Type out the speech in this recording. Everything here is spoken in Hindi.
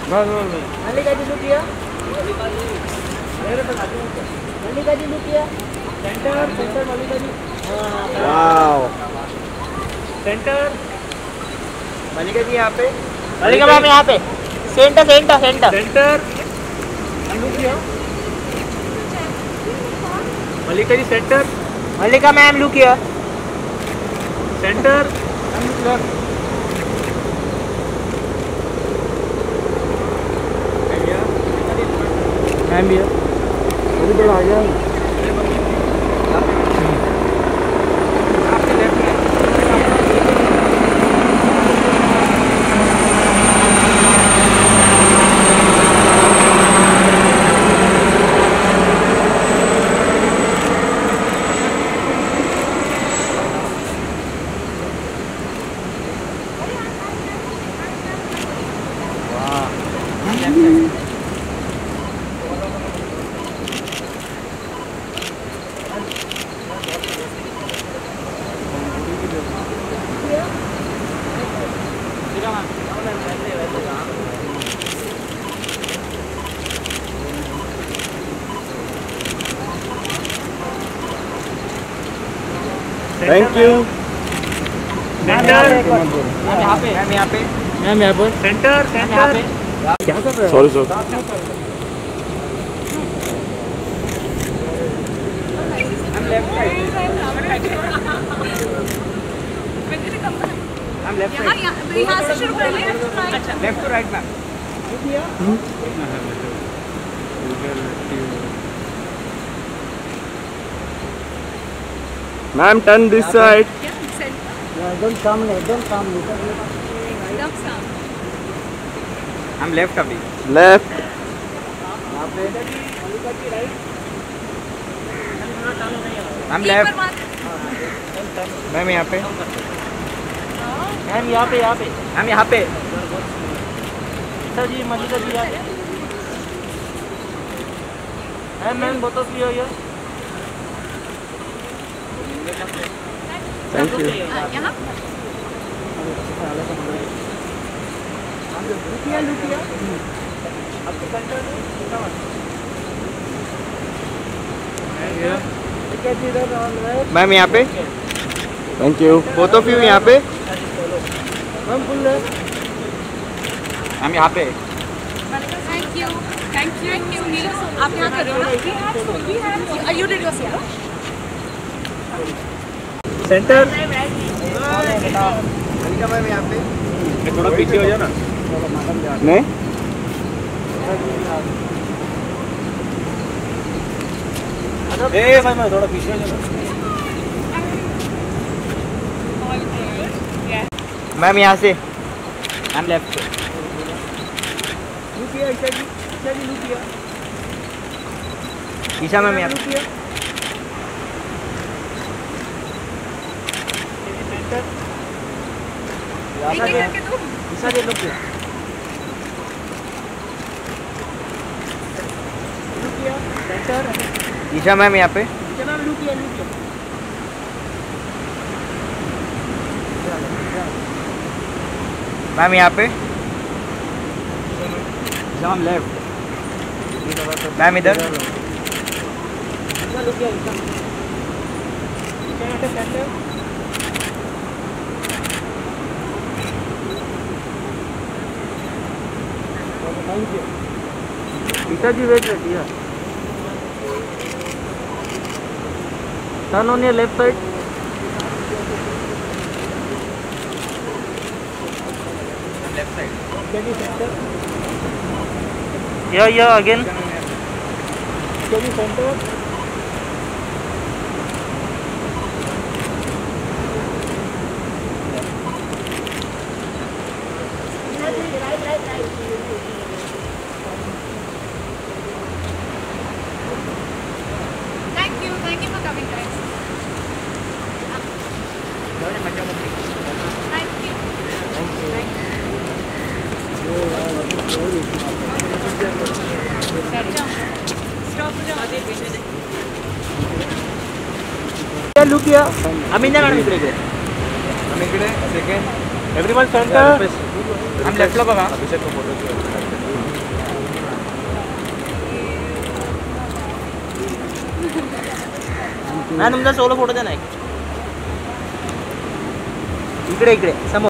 मल्लिका जी लुक किया, मल्लिका जी लुक किया, centre centre Mallika ji, wow centre Mallika ji यहाँ पे, मल्लिका मैम यहाँ पे, centre centre centre centre look किया, Mallika ji centre, Mallika ma'am look किया, सेंटर मैम भी है, अभी तो आ गया। Thank you. सेंटर मैम यहाँ पे, मैम यहाँ पे, मैम यहाँ पर, सेंटर सेंटर क्या कर रहे हो? Sorry sir. हम लेफ्ट साइड, हम लेफ्ट साइड, यहाँ से शुरू करेंगे। अच्छा left to right ma'am. Ma'am turn this side. एकदम सामने, एकदम सामने, एकदम सामने। हम लेफ्ट अभी, लेफ्ट। यहाँ पे मल्लिका जी राइट, हम लेफ्ट, मैम यहाँ पे, मैम यहाँ पे, यहाँ पे, मैम यहाँ पे, सर जी मल्लिका जी यहाँ पे, मैम बहुत क्लियर है। Thank you. यहाँ लुकिया लुकिया आपके सेंटर मैम यहाँ पे, thank you. Both of you यहाँ पे, मैम फुल है, मैम यहाँ पे। Thank you thank you. आप यहाँ कर रहे हो ना? You did yourself. Centre Mallika ma'am यहाँ पे, थोड़ा पीछे हो जाए ना। नहीं ए भाई मैं थोड़ा पीछे हो जाए मैम यहाँ से, मैम लेफ्ट से, लुकिया ईशा जी लुकिया, ईशा मैम यहाँ पे, ईशा जी लुकिया, सेंटर, ईशा मैम यहाँ पे, लुकिया लुकिया, मैम यहाँ पे, मैम लेफ्ट, मैम इधर, जी वेट रखिए, turn on your left side, left side, या again, centre, Thank you for coming, guys. Thank you. Look किया, हम इंडिया मॅडम इकडे गेले, हम इकडे सेकंड, एव्हरीवन सेंटर, हम लेफ्टला बघा, अभिषेक फोटो तुमचा सोलो फोटो द्या ना एक. इकडे समोर.